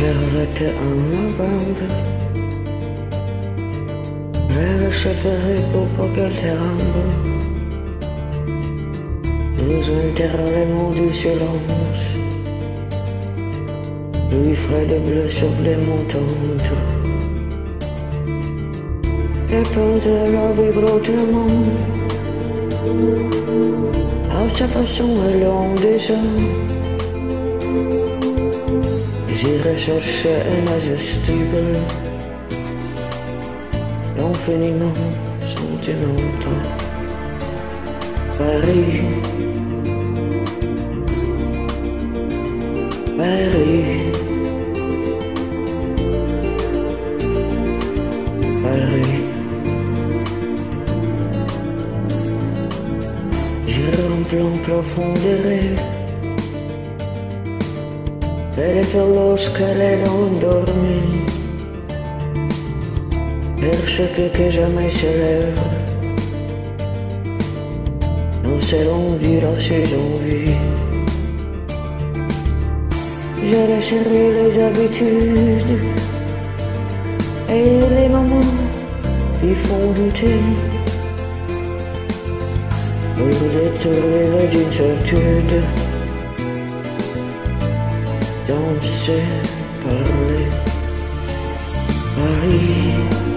Servette en novembre, la chaperai pour qu'elle tremble. Nous enterrerons du silence, lui ferait de bleu sur les montantes. Et plante la vibre autrement, à sa façon elle en déjà. J'irai chercher un irrésistible, l'infiniment sentimental. Paris, Paris, Paris. J'irai en plan profond des rêves. Elle est lorsqu'elle est endormie, vers ce que jamais se lève. Nous serons dire ses envies. Je laisserai les habitudes et les moments qui font douter, pour détruire les incertitudes. Danser, parler, Paris,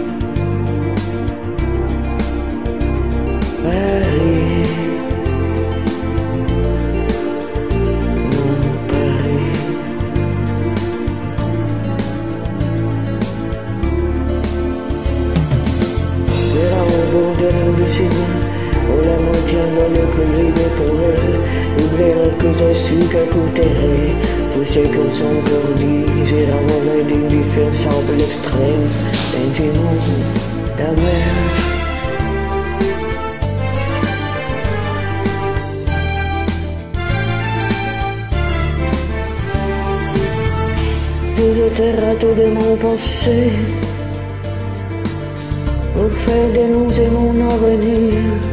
Paris, mon Paris. De là au bout de l'impossible, où la moitié dans le collier pour elle, oublier que je suis qu'à côté. Tous ceux qui sont encore dit, j'ai la volée d'indispensable extrême, sentiment d'amer. Tout était raté de mon passé, pour faire dénoncer mon avenir.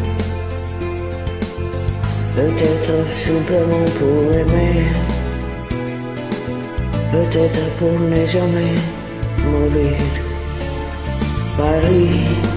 Peut-être simplement pour aimer, peut-être pour ne jamais mourir. Paris.